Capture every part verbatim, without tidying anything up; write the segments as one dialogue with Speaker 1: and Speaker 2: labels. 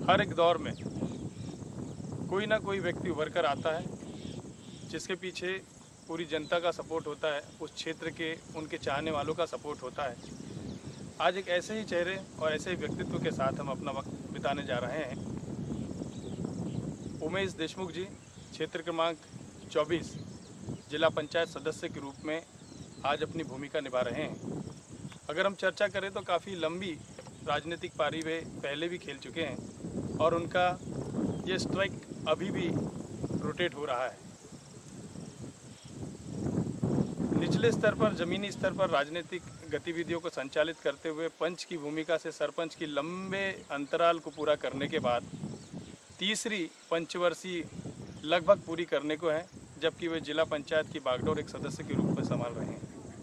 Speaker 1: हर एक दौर में कोई ना कोई व्यक्ति उभर कर आता है जिसके पीछे पूरी जनता का सपोर्ट होता है, उस क्षेत्र के उनके चाहने वालों का सपोर्ट होता है। आज एक ऐसे ही चेहरे और ऐसे ही व्यक्तित्व के साथ हम अपना वक्त बिताने जा रहे हैं। उमेश देशमुख जी क्षेत्र क्रमांक चौबीस जिला पंचायत सदस्य के रूप में आज अपनी भूमिका निभा रहे हैं। अगर हम चर्चा करें तो काफ़ी लंबी राजनीतिक पारी वे पहले भी खेल चुके हैं और उनका ये स्ट्राइक अभी भी रोटेट हो रहा है। निचले स्तर पर, ज़मीनी स्तर पर राजनीतिक गतिविधियों को संचालित करते हुए पंच की भूमिका से सरपंच की लंबे अंतराल को पूरा करने के बाद तीसरी पंचवर्षीय लगभग पूरी करने को है, जबकि वे जिला पंचायत की बागडोर एक सदस्य के रूप में संभाल रहे हैं।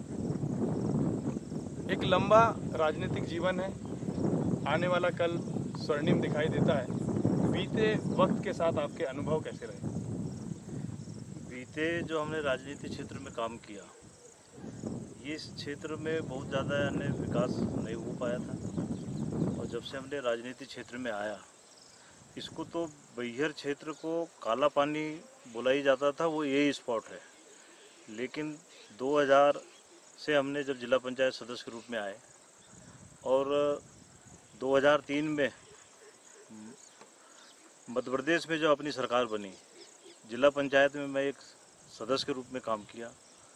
Speaker 1: एक लंबा राजनीतिक जीवन है, आने वाला कल स्वर्णिम दिखाई देता है। बीते वक्त के साथ आपके अनुभव कैसे रहे?
Speaker 2: बीते जो हमने राजनीति क्षेत्र में काम किया, इस क्षेत्र में बहुत ज़्यादा हमने विकास नहीं हो पाया था। और जब से हमने राजनीति क्षेत्र में आया, इसको तो बैहर क्षेत्र को काला पानी बोला ही जाता था, वो यही स्पॉट है। लेकिन दो हज़ार से हमने जब जिला पंचायत सदस्य के रूप में आए और दो हज़ार तीन में मध्य प्रदेश में जो अपनी सरकार बनी, जिला पंचायत में मैं एक सदस्य के रूप में काम किया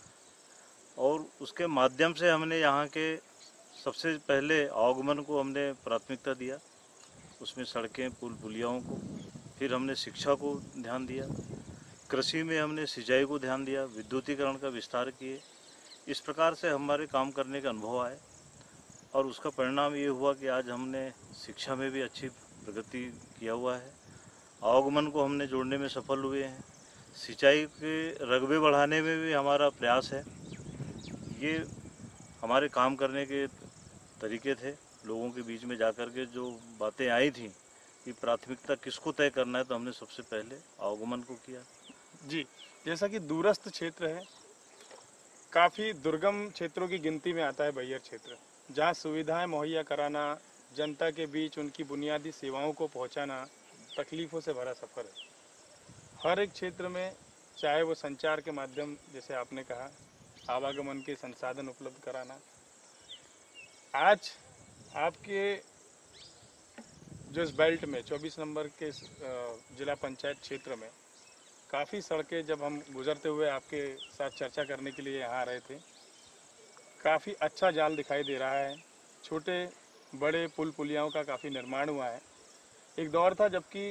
Speaker 2: और उसके माध्यम से हमने यहाँ के सबसे पहले आवागमन को हमने प्राथमिकता दिया, उसमें सड़कें, पुल पुलियाओं को, फिर हमने शिक्षा को ध्यान दिया, कृषि में हमने सिंचाई को ध्यान दिया, विद्युतीकरण का विस्तार किए। इस प्रकार से हमारे काम करने का अनुभव आए और उसका परिणाम ये हुआ कि आज हमने शिक्षा में भी अच्छी प्रगति किया हुआ है, आवागमन को हमने जोड़ने में सफल हुए हैं, सिंचाई के रकबे बढ़ाने में भी हमारा प्रयास है। ये हमारे काम करने के तरीके थे। लोगों के बीच में जाकर के जो बातें आई थी कि प्राथमिकता किसको तय करना है, तो हमने सबसे पहले आवागमन को किया।
Speaker 1: जी, जैसा कि दूरस्थ क्षेत्र है, काफ़ी दुर्गम क्षेत्रों की गिनती में आता है बैहर क्षेत्र, जहाँ सुविधाएं मुहैया कराना, जनता के बीच उनकी बुनियादी सेवाओं को पहुँचाना तकलीफ़ों से भरा सफ़र है। हर एक क्षेत्र में, चाहे वो संचार के माध्यम, जैसे आपने कहा, आवागमन के संसाधन उपलब्ध कराना। आज आपके जो इस बेल्ट में चौबीस नंबर के जिला पंचायत क्षेत्र में काफ़ी सड़कें, जब हम गुजरते हुए आपके साथ चर्चा करने के लिए यहाँ आ रहे थे, काफ़ी अच्छा जाल दिखाई दे रहा है। छोटे बड़े पुल पुलियाओं का काफ़ी निर्माण हुआ है। एक दौर था जबकि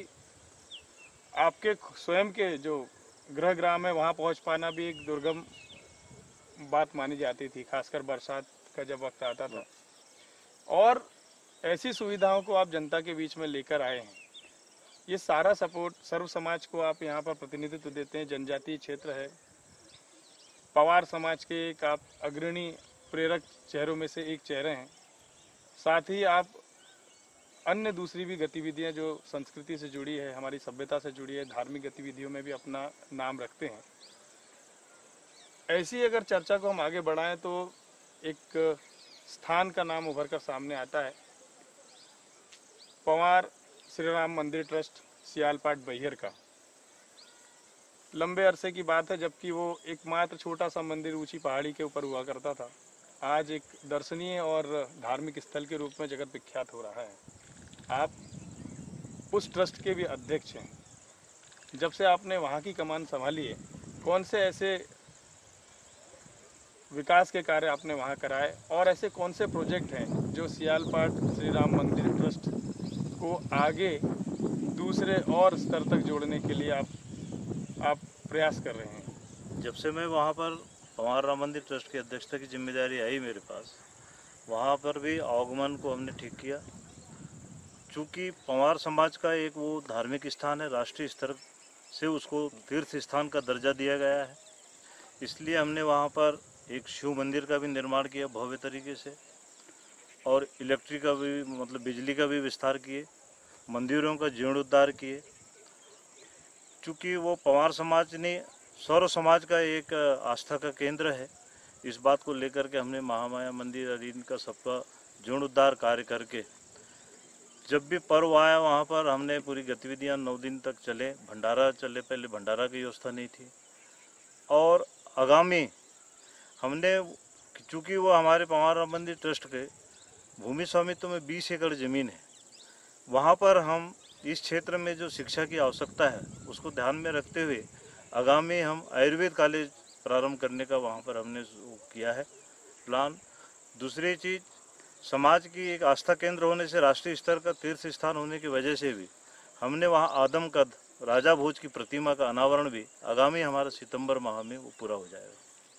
Speaker 1: आपके स्वयं के जो गृह ग्राम है, वहाँ पहुँच पाना भी एक दुर्गम बात मानी जाती थी, खासकर बरसात का जब वक्त आता था। और ऐसी सुविधाओं को आप जनता के बीच में लेकर आए हैं। ये सारा सपोर्ट सर्व समाज को आप यहाँ पर प्रतिनिधित्व देते हैं। जनजातीय क्षेत्र है, पवार समाज के एक आप अग्रणी प्रेरक चेहरों में से एक चेहरे हैं। साथ ही आप अन्य दूसरी भी गतिविधियाँ जो संस्कृति से जुड़ी है, हमारी सभ्यता से जुड़ी है, धार्मिक गतिविधियों में भी अपना नाम रखते हैं। ऐसी अगर चर्चा को हम आगे बढ़ाएं तो एक स्थान का नाम उभर कर सामने आता है, पवार श्री राम मंदिर ट्रस्ट सियालपाट बैहर का। लंबे अरसे की बात है, जबकि वो एकमात्र छोटा सा मंदिर ऊंची पहाड़ी के ऊपर हुआ करता था, आज एक दर्शनीय और धार्मिक स्थल के रूप में जगत विख्यात हो रहा है। आप उस ट्रस्ट के भी अध्यक्ष हैं। जब से आपने वहाँ की कमान संभाली है, कौन से ऐसे विकास के कार्य आपने वहाँ कराए और ऐसे कौन से प्रोजेक्ट हैं जो सियालपाट श्री राम मंदिर ट्रस्ट को आगे दूसरे और स्तर तक जोड़ने के लिए आप आप प्रयास कर रहे हैं?
Speaker 2: जब से मैं वहाँ पर पवार राम मंदिर ट्रस्ट की अध्यक्षता की जिम्मेदारी आई मेरे पास, वहाँ पर भी आवागमन को हमने ठीक किया। चूँकि पवार समाज का एक वो धार्मिक स्थान है, राष्ट्रीय स्तर से उसको तीर्थ स्थान का दर्जा दिया गया है, इसलिए हमने वहाँ पर एक शिव मंदिर का भी निर्माण किया भव्य तरीके से और इलेक्ट्रिक का भी, मतलब बिजली का भी विस्तार किए, मंदिरों का जीर्णोद्धार किए। चूँकि वो पवार समाज ने सौर समाज का एक आस्था का केंद्र है, इस बात को लेकर के हमने महामाया मंदिर आदि का सबका जीर्णोद्धार कार्य करके जब भी पर्व आया वहाँ पर हमने पूरी गतिविधियाँ नौ दिन तक चले, भंडारा चले, पहले भंडारा की व्यवस्था नहीं थी। और आगामी हमने, चूँकि वो हमारे पवार मंदिर ट्रस्ट के भूमि स्वामित्व में बीस एकड़ ज़मीन है, वहाँ पर हम इस क्षेत्र में जो शिक्षा की आवश्यकता है उसको ध्यान में रखते हुए आगामी हम आयुर्वेद कॉलेज प्रारंभ करने का वहाँ पर हमने किया है प्लान। दूसरी चीज़, समाज की एक आस्था केंद्र होने से, राष्ट्रीय स्तर का तीर्थ स्थान होने की वजह से भी हमने वहाँ आदमकद राजा भोज की प्रतिमा का अनावरण भी आगामी हमारा सितंबर माह में वो पूरा हो जाएगा।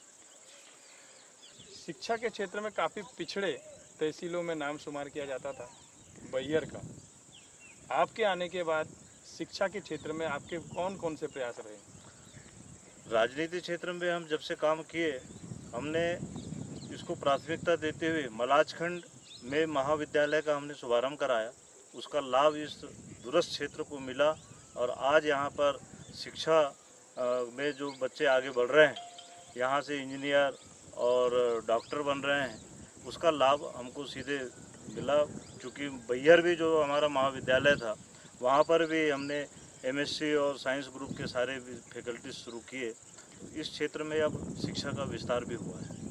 Speaker 1: शिक्षा के क्षेत्र में काफ़ी पिछड़े तहसीलों में नाम शुमार किया जाता था बैहर का। आपके आने के बाद शिक्षा के क्षेत्र में आपके कौन कौन से प्रयास रहे?
Speaker 2: राजनीति क्षेत्र में हम जब से काम किए, हमने इसको प्राथमिकता देते हुए मलाजखंड में महाविद्यालय का हमने शुभारंभ कराया। उसका लाभ इस दूरस्थ क्षेत्र को मिला और आज यहाँ पर शिक्षा में जो बच्चे आगे बढ़ रहे हैं, यहाँ से इंजीनियर और डॉक्टर बन रहे हैं, उसका लाभ हमको सीधे मिला। क्योंकि बैहर भी जो हमारा महाविद्यालय था, वहाँ पर भी हमने एमएससी और साइंस ग्रुप के सारे फैकल्टीज शुरू किए। इस क्षेत्र में अब शिक्षा का विस्तार भी हुआ है।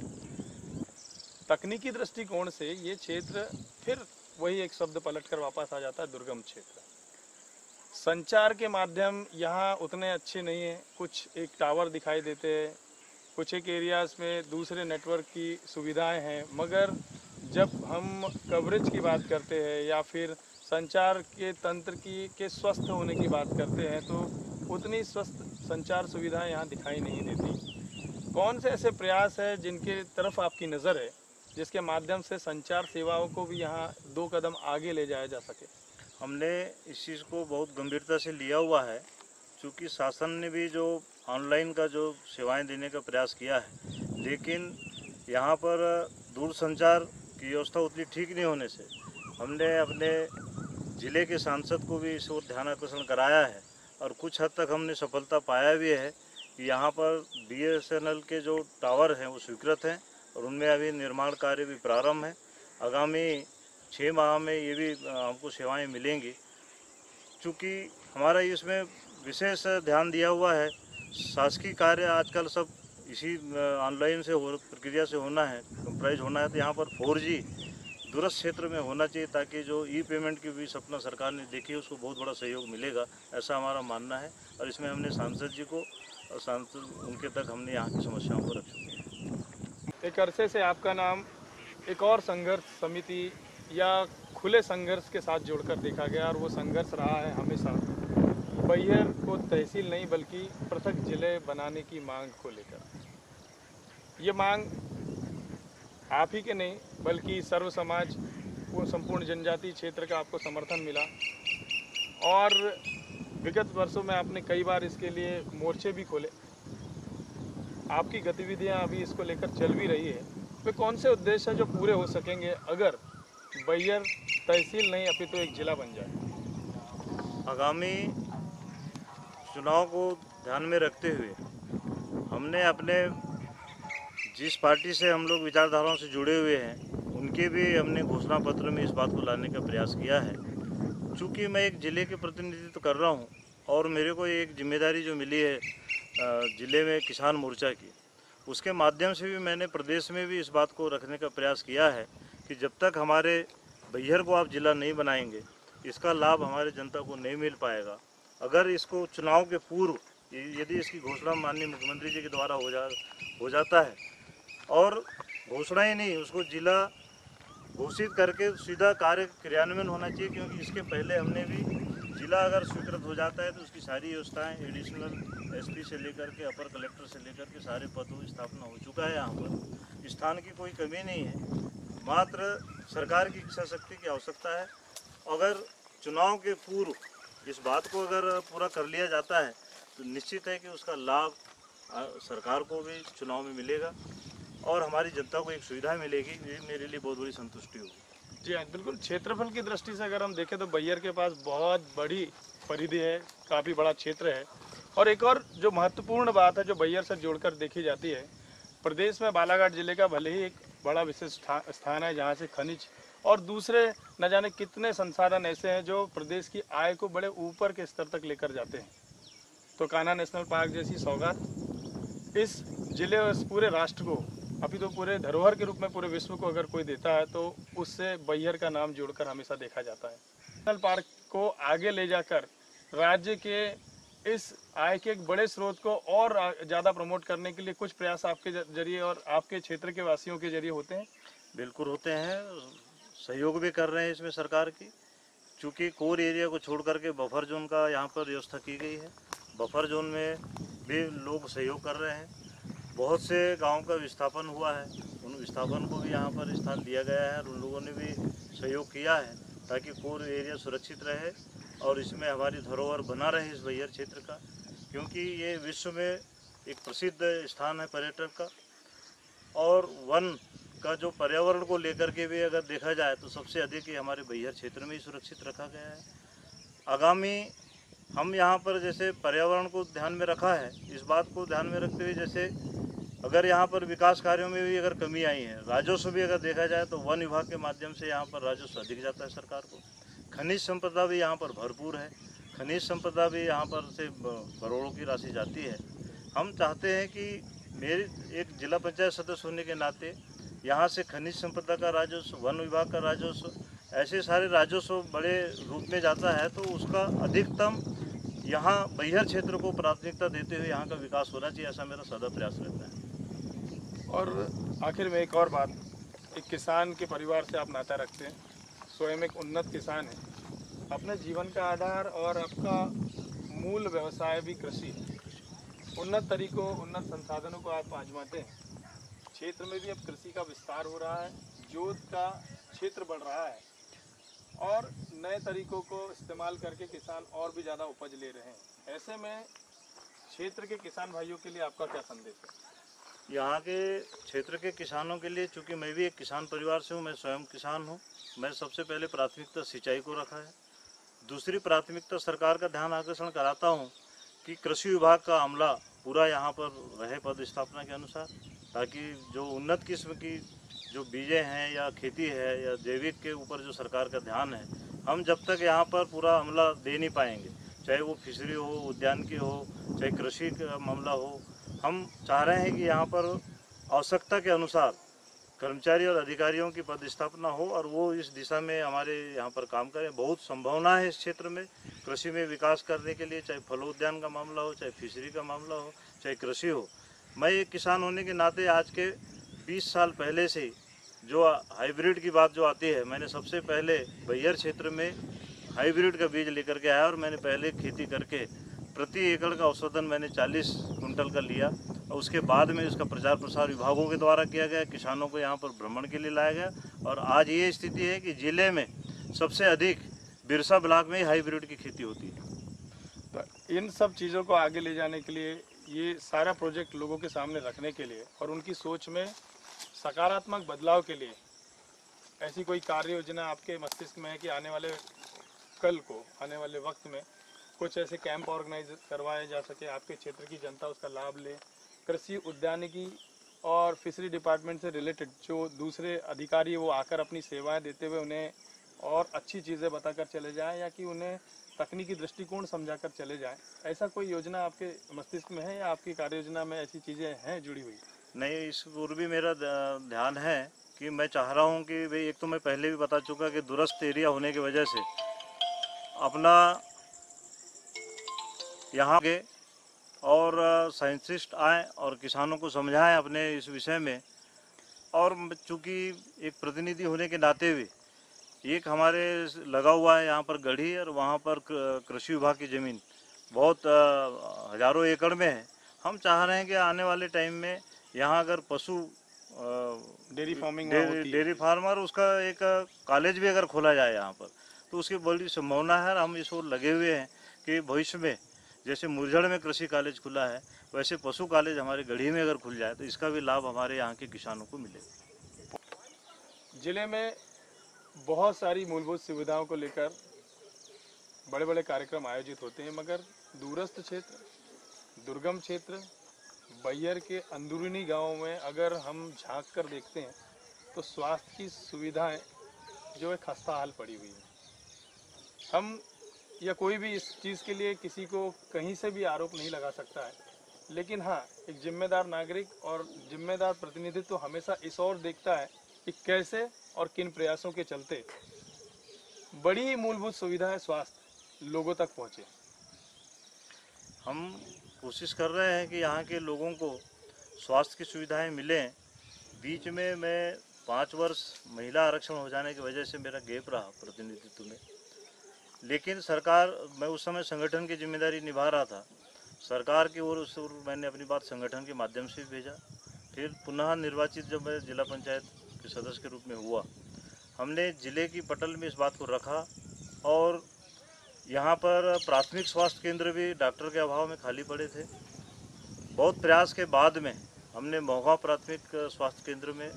Speaker 1: तकनीकी दृष्टिकोण से ये क्षेत्र फिर वही एक शब्द पलट कर वापस आ जाता है, दुर्गम क्षेत्र। संचार के माध्यम यहाँ उतने अच्छे नहीं हैं। कुछ एक टावर दिखाई देते हैं, कुछ एक एरियाज़ में दूसरे नेटवर्क की सुविधाएं हैं, मगर जब हम कवरेज की बात करते हैं या फिर संचार के तंत्र की के स्वस्थ होने की बात करते हैं तो उतनी स्वस्थ संचार सुविधाएं यहाँ दिखाई नहीं देती। कौन से ऐसे प्रयास है जिनके तरफ आपकी नज़र है, जिसके माध्यम से संचार सेवाओं को भी यहाँ दो कदम आगे ले जाया जा सके?
Speaker 2: हमने इस चीज़ को बहुत गंभीरता से लिया हुआ है, क्योंकि शासन ने भी जो ऑनलाइन का जो सेवाएं देने का प्रयास किया है, लेकिन यहाँ पर दूरसंचार की व्यवस्था उतनी ठीक नहीं होने से हमने अपने ज़िले के सांसद को भी इस ओर ध्यान आकर्षण कराया है और कुछ हद तक हमने सफलता पाया भी है कि यहाँ पर बीएसएनएल के जो टावर हैं वो स्वीकृत हैं और उनमें अभी निर्माण कार्य भी प्रारंभ है। आगामी छः माह में ये भी हमको सेवाएं मिलेंगी। चूँकि हमारा इसमें विशेष ध्यान दिया हुआ है, शासकीय कार्य आजकल सब इसी ऑनलाइन से हो प्रक्रिया से होना है, कंप्यूटराइज होना है, तो यहाँ पर फोर जी दूरस्थ क्षेत्र में होना चाहिए ताकि जो ई पेमेंट की भी सपना सरकार ने देखी है उसको बहुत बड़ा सहयोग मिलेगा, ऐसा हमारा मानना है। और इसमें हमने सांसद जी को और सांसद उनके तक हमने यहाँ की समस्याओं को रख चुके हैं।
Speaker 1: एक अरसे से आपका नाम एक और संघर्ष समिति या खुले संघर्ष के साथ जोड़कर देखा गया और वो संघर्ष रहा है हमेशा बैहर को तहसील नहीं बल्कि पृथक जिले बनाने की मांग को लेकर। ये मांग आप ही के नहीं बल्कि सर्व समाज को संपूर्ण जनजाति क्षेत्र का आपको समर्थन मिला और विगत वर्षों में आपने कई बार इसके लिए मोर्चे भी खोले। आपकी गतिविधियां अभी इसको लेकर चल भी रही है। वे कौन से उद्देश्य हैं जो पूरे हो सकेंगे अगर बैहर तहसील नहीं अपितु तो एक जिला बन जाए?
Speaker 2: आगामी चुनाव को ध्यान में रखते हुए हमने अपने जिस पार्टी से हम लोग विचारधाराओं से जुड़े हुए हैं उनके भी हमने घोषणा पत्र में इस बात को लाने का प्रयास किया है। चूँकि मैं एक ज़िले के प्रतिनिधित्व कर रहा हूं और मेरे को एक जिम्मेदारी जो मिली है ज़िले में किसान मोर्चा की, उसके माध्यम से भी मैंने प्रदेश में भी इस बात को रखने का प्रयास किया है कि जब तक हमारे बैहर को आप ज़िला नहीं बनाएंगे इसका लाभ हमारे जनता को नहीं मिल पाएगा। अगर इसको चुनाव के पूर्व यदि इसकी घोषणा माननीय मुख्यमंत्री जी के द्वारा हो जा हो जाता है और घोषणा ही नहीं, उसको जिला घोषित करके सीधा कार्य क्रियान्वयन होना चाहिए, क्योंकि इसके पहले हमने भी जिला अगर स्वीकृत हो जाता है तो उसकी सारी व्यवस्थाएं एडिशनल एसपी से लेकर के अपर कलेक्टर से लेकर के सारे पदों की स्थापना हो चुका है। यहाँ पर स्थान की कोई कमी नहीं है, मात्र सरकार की इच्छा शक्ति की आवश्यकता है। अगर चुनाव के पूर्व इस बात को अगर पूरा कर लिया जाता है तो निश्चित है कि उसका लाभ सरकार को भी चुनाव में मिलेगा और हमारी जनता को एक सुविधा मिलेगी। ये मेरे लिए बहुत बड़ी संतुष्टि होगी।
Speaker 1: जी हाँ, बिल्कुल। क्षेत्रफल की दृष्टि से अगर हम देखें तो बैहर के पास बहुत बड़ी परिधि है, काफ़ी बड़ा क्षेत्र है। और एक और जो महत्वपूर्ण बात है जो बैहर से जोड़कर देखी जाती है, प्रदेश में बालाघाट जिले का भले ही एक बड़ा विशेष स्थान है जहाँ से खनिज और दूसरे न जाने कितने संसाधन ऐसे हैं जो प्रदेश की आय को बड़े ऊपर के स्तर तक लेकर जाते हैं। तो कान्हा नेशनल पार्क जैसी सौगात इस जिले और इस पूरे राष्ट्र को, अभी तो पूरे धरोहर के रूप में पूरे विश्व को अगर कोई देता है तो उससे बैहर का नाम जोड़कर हमेशा देखा जाता है। नेशनल पार्क को आगे ले जाकर राज्य के इस आय के एक बड़े स्रोत को और ज़्यादा प्रमोट करने के लिए कुछ प्रयास आपके जरिए और आपके क्षेत्र के वासियों के जरिए होते हैं?
Speaker 2: बिल्कुल होते हैं, सहयोग भी कर रहे हैं इसमें सरकार की, चूँकि कोर एरिया को छोड़ करके बफर जोन का यहाँ पर व्यवस्था की गई है। बफर जोन में भी लोग सहयोग कर रहे हैं। बहुत से गांव का विस्थापन हुआ है, उन विस्थापन को भी यहाँ पर स्थान दिया गया है और उन लोगों ने भी सहयोग किया है ताकि कोर एरिया सुरक्षित रहे और इसमें हमारी धरोहर बना रहे इस बैहर क्षेत्र का, क्योंकि ये विश्व में एक प्रसिद्ध स्थान है पर्यटन का। और वन का जो पर्यावरण को लेकर के भी अगर देखा जाए तो सबसे अधिक ये हमारे बैहर क्षेत्र में ही सुरक्षित रखा गया है। आगामी हम यहाँ पर जैसे पर्यावरण को ध्यान में रखा है, इस बात को ध्यान में रखते हुए जैसे अगर यहाँ पर विकास कार्यों में भी अगर कमी आई है, राजस्व भी अगर देखा जाए तो वन विभाग के माध्यम से यहाँ पर राजस्व अधिक जाता है सरकार को। खनिज संपदा भी यहाँ पर भरपूर है, खनिज संपदा भी यहाँ पर से करोड़ों की राशि जाती है। हम चाहते हैं कि मेरी एक जिला पंचायत सदस्य होने के नाते यहाँ से खनिज संपदा का राजस्व, वन विभाग का राजस्व, ऐसे सारे राजस्व बड़े रूप में जाता है, तो उसका अधिकतम यहाँ बैहर क्षेत्र को प्राथमिकता देते हुए यहाँ का विकास होना चाहिए, ऐसा मेरा सदा प्रयास रहता है।
Speaker 1: और आखिर में एक और बात, एक किसान के परिवार से आप नाता रखते हैं, स्वयं एक उन्नत किसान है, अपने जीवन का आधार और आपका मूल व्यवसाय भी कृषि है। उन्नत तरीकों, उन्नत संसाधनों को आप आजमाते हैं। क्षेत्र में भी अब कृषि का विस्तार हो रहा है, जोत का क्षेत्र बढ़ रहा है और नए तरीकों को इस्तेमाल करके किसान और भी ज़्यादा उपज ले रहे हैं। ऐसे में क्षेत्र के किसान भाइयों के लिए आपका क्या संदेश है?
Speaker 2: यहाँ के क्षेत्र के किसानों के लिए, चूँकि मैं भी एक किसान परिवार से हूँ, मैं स्वयं किसान हूँ, मैं सबसे पहले प्राथमिकता सिंचाई को रखा है। दूसरी प्राथमिकता सरकार का ध्यान आकर्षण कराता हूँ कि कृषि विभाग का अमला पूरा यहाँ पर रहे पद स्थापना के अनुसार, ताकि जो उन्नत किस्म की जो बीजें हैं या खेती है या जैविक के ऊपर जो सरकार का ध्यान है, हम जब तक यहाँ पर पूरा अमला दे नहीं पाएंगे, चाहे वो फिशरी हो, उद्यान की हो, चाहे कृषि का मामला हो, हम चाह रहे हैं कि यहाँ पर आवश्यकता के अनुसार कर्मचारी और अधिकारियों की पद स्थापना हो और वो इस दिशा में हमारे यहाँ पर काम करें। बहुत संभावना है इस क्षेत्र में कृषि में विकास करने के लिए, चाहे फलोद्यान का मामला हो, चाहे फिशरी का मामला हो, चाहे कृषि हो। मैं एक किसान होने के नाते आज के बीस साल पहले से जो हाइब्रिड की बात जो आती है, मैंने सबसे पहले बैहर क्षेत्र में हाइब्रिड का बीज लेकर के आया और मैंने पहले खेती करके प्रति एकड़ का औसतन मैंने चालीस कुंटल का लिया और उसके बाद में इसका प्रचार प्रसार विभागों के द्वारा किया गया, किसानों को यहाँ पर भ्रमण के लिए लाया गया और आज ये स्थिति है कि जिले में सबसे अधिक बिरसा ब्लॉक में हाइब्रिड की खेती होती है।
Speaker 1: तो इन सब चीज़ों को आगे ले जाने के लिए, ये सारा प्रोजेक्ट लोगों के सामने रखने के लिए और उनकी सोच में सकारात्मक बदलाव के लिए ऐसी कोई कार्य योजना आपके मस्तिष्क में है कि आने वाले कल को, आने वाले वक्त में कुछ ऐसे कैंप ऑर्गेनाइज करवाए जा सके, आपके क्षेत्र की जनता उसका लाभ ले? कृषि, उद्यानिकी और फिशरी डिपार्टमेंट से रिलेटेड जो दूसरे अधिकारी वो आकर अपनी सेवाएं देते हुए उन्हें और अच्छी चीज़ें बताकर चले जाएं या कि उन्हें तकनीकी दृष्टिकोण समझाकर चले जाएं, ऐसा कोई योजना आपके मस्तिष्क में है या आपकी कार्य योजना में ऐसी चीज़ें हैं जुड़ी हुई?
Speaker 2: नहीं, इस ओर भी मेरा ध्यान है कि मैं चाह रहा हूँ कि भाई, एक तो मैं पहले भी बता चुका कि दूरस्थ एरिया होने की वजह से अपना यहाँ के और साइंटिस्ट आए और किसानों को समझाएं अपने इस विषय में। और चूँकि एक प्रतिनिधि होने के नाते भी एक हमारे लगा हुआ है यहाँ पर गढ़ी और वहाँ पर कृषि विभाग की ज़मीन बहुत हज़ारों एकड़ में है। हम चाह रहे हैं कि आने वाले टाइम में यहाँ अगर पशु
Speaker 1: डेयरी फार्मिंग
Speaker 2: डेयरी फार्मर उसका एक कॉलेज भी अगर खोला जाए यहाँ पर तो उसकी बड़ी संभावना है। हम इस ओर लगे हुए हैं कि भविष्य में जैसे मुरझड़ में कृषि कॉलेज खुला है वैसे पशु कॉलेज हमारे गढ़ी में अगर खुल जाए तो इसका भी लाभ हमारे यहाँ के किसानों को मिलेगा।
Speaker 1: जिले में बहुत सारी मूलभूत सुविधाओं को लेकर बड़े बड़े कार्यक्रम आयोजित होते हैं, मगर दूरस्थ क्षेत्र, दुर्गम क्षेत्र, बैहर के अंदरूनी गांवों में अगर हम झांक कर देखते हैं तो स्वास्थ्य की सुविधाएं जो है खस्ता हाल पड़ी हुई है। हम या कोई भी इस चीज़ के लिए किसी को कहीं से भी आरोप नहीं लगा सकता है, लेकिन हाँ, एक जिम्मेदार नागरिक और जिम्मेदार प्रतिनिधित्व तो हमेशा इस ओर देखता है कि कैसे और किन प्रयासों के चलते बड़ी मूलभूत सुविधाएं स्वास्थ्य लोगों तक पहुँचे।
Speaker 2: हम कोशिश कर रहे हैं कि यहाँ के लोगों को स्वास्थ्य की सुविधाएं मिलें। बीच में मैं पाँच वर्ष महिला आरक्षण हो जाने की वजह से मेरा गैप रहा प्रतिनिधित्व में, लेकिन सरकार, मैं उस समय संगठन की जिम्मेदारी निभा रहा था, सरकार की ओर से मैंने अपनी बात संगठन के माध्यम से भी भेजा। फिर पुनः निर्वाचित जब मैं जिला पंचायत के सदस्य के रूप में हुआ, हमने जिले की पटल में इस बात को रखा और यहाँ पर प्राथमिक स्वास्थ्य केंद्र भी डॉक्टर के अभाव में खाली पड़े थे। बहुत प्रयास के बाद में हमने मोहगांव प्राथमिक स्वास्थ्य केंद्र में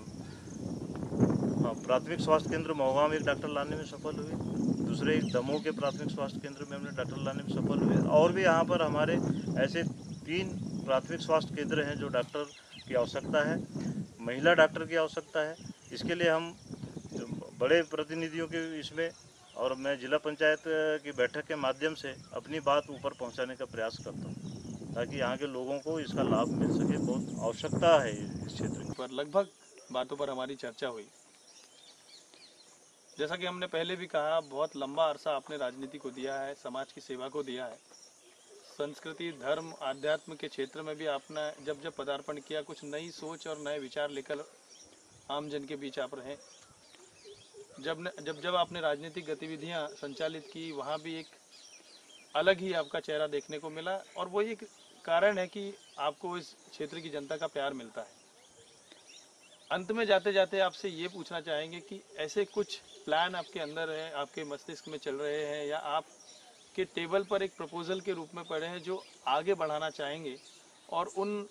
Speaker 2: हाँ प्राथमिक स्वास्थ्य केंद्र मोहगांव में एक डॉक्टर लाने में सफल हुए, दूसरे एक दमोह के प्राथमिक स्वास्थ्य केंद्र में हमने डॉक्टर लाने में सफल हुए, और भी यहाँ पर हमारे ऐसे तीन प्राथमिक स्वास्थ्य केंद्र हैं जो डॉक्टर की आवश्यकता है, महिला डॉक्टर की आवश्यकता है। इसके लिए हम बड़े प्रतिनिधियों के इसमें और मैं जिला पंचायत की बैठक के माध्यम से अपनी बात ऊपर पहुंचाने का प्रयास करता हूं, ताकि यहाँ के लोगों को इसका लाभ मिल सके। बहुत आवश्यकता है इस क्षेत्र
Speaker 1: पर लगभग बातों पर हमारी चर्चा हुई। जैसा कि हमने पहले भी कहा, बहुत लंबा अरसा आपने राजनीति को दिया है, समाज की सेवा को दिया है, संस्कृति, धर्म, आध्यात्म के क्षेत्र में भी आपने जब जब पदार्पण किया, कुछ नई सोच और नए विचार लेकर आम जन के बीच आप रहे। जब जब जब आपने राजनीतिक गतिविधियां संचालित की, वहां भी एक अलग ही आपका चेहरा देखने को मिला, और वही एक कारण है कि आपको इस क्षेत्र की जनता का प्यार मिलता है। अंत में जाते जाते आपसे ये पूछना चाहेंगे कि ऐसे कुछ प्लान आपके अंदर है, आपके मस्तिष्क में चल रहे हैं, या आपके टेबल पर एक प्रपोजल के रूप में पड़े हैं जो आगे बढ़ाना चाहेंगे, और उन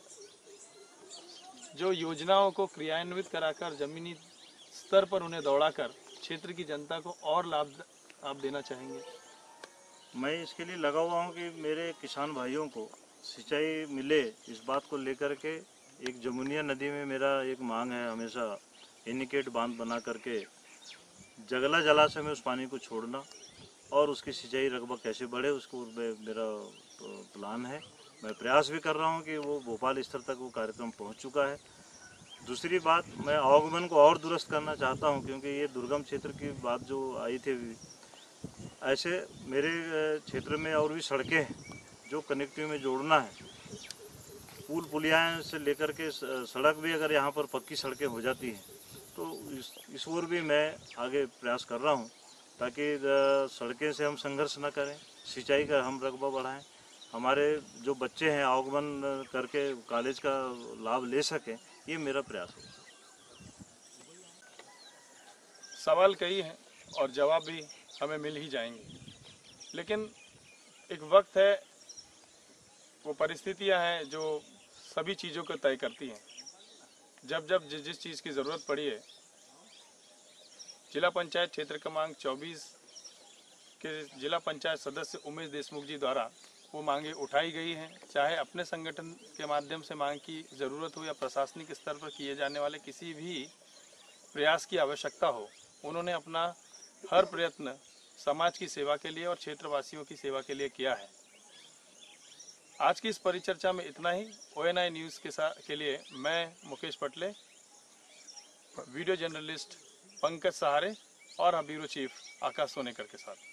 Speaker 1: जो योजनाओं को क्रियान्वित कराकर जमीनी स्तर पर उन्हें दौड़ाकर क्षेत्र की जनता को और लाभ आप देना चाहेंगे?
Speaker 2: मैं इसके लिए लगा हुआ हूँ कि मेरे किसान भाइयों को सिंचाई मिले, इस बात को लेकर के एक जमुनिया नदी में मेरा एक मांग है हमेशा, एनिकेट बांध बना करके जगला जलाशय में उस पानी को छोड़ना और उसकी सिंचाई रकबा कैसे बढ़े, उसको मेरा प्लान है। मैं प्रयास भी कर रहा हूँ कि वो भोपाल स्तर तक वो कार्यक्रम पहुँच चुका है। दूसरी बात, मैं आवागमन को और दुरुस्त करना चाहता हूँ, क्योंकि ये दुर्गम क्षेत्र की बात जो आई थी, ऐसे मेरे क्षेत्र में और भी सड़कें हैं जो कनेक्टिविटी में जोड़ना है। पुल पुलिया से लेकर के सड़क भी अगर यहाँ पर पक्की सड़कें हो जाती हैं तो इस इस ओर भी मैं आगे प्रयास कर रहा हूँ, ताकि सड़कें से हम संघर्ष न करें, सिंचाई का हम रकबा बढ़ाएं, हमारे जो बच्चे हैं आवागमन करके कॉलेज का लाभ ले सकें, ये मेरा प्रयास है।
Speaker 1: सवाल कई हैं और जवाब भी हमें मिल ही जाएंगे, लेकिन एक वक्त है, वो परिस्थितियां हैं जो सभी चीज़ों को तय करती हैं। जब जब जिस जिस चीज़ की ज़रूरत पड़ी है, जिला पंचायत क्षेत्र क्रमांक चौबीस के जिला पंचायत सदस्य उमेश देशमुख जी द्वारा वो मांगे उठाई गई हैं, चाहे अपने संगठन के माध्यम से मांग की ज़रूरत हो या प्रशासनिक स्तर पर किए जाने वाले किसी भी प्रयास की आवश्यकता हो, उन्होंने अपना हर प्रयत्न समाज की सेवा के लिए और क्षेत्रवासियों की सेवा के लिए किया है। आज की इस परिचर्चा में इतना ही। ओ एन आई न्यूज़ के साथ के लिए मैं मुकेश पटले, वीडियो जर्नलिस्ट पंकज सहारे और ब्यूरो चीफ आकाश सोनेकर के साथ।